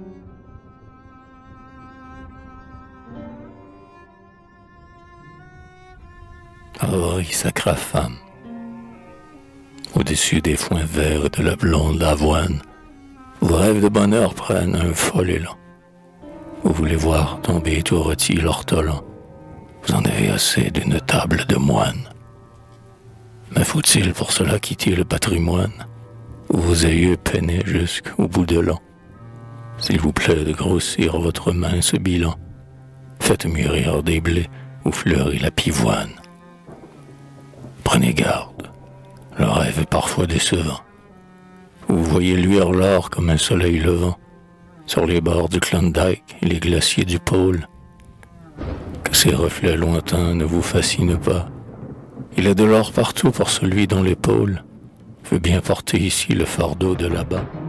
Ah oui, sacra femme. Au-dessus des foins verts de la blonde avoine, vos rêves de bonheur prennent un fol élan. Vous voulez voir tomber tout rôti l'ortolan. Vous en avez assez d'une table de moine. Mais faut-il pour cela quitter le patrimoine où vos aïeux peinaient jusqu'au bout de l'an? S'il vous plaît de grossir votre mince bilan, faites mûrir des blés ou fleurit la pivoine. Prenez garde, le rêve est parfois décevant. Vous voyez luire l'or comme un soleil levant sur les bords du Klondike et les glaciers du pôle. Que ces reflets lointains ne vous fascinent pas. Il y a de l'or partout pour celui dont l'épaule veut bien porter ici le fardeau de là-bas.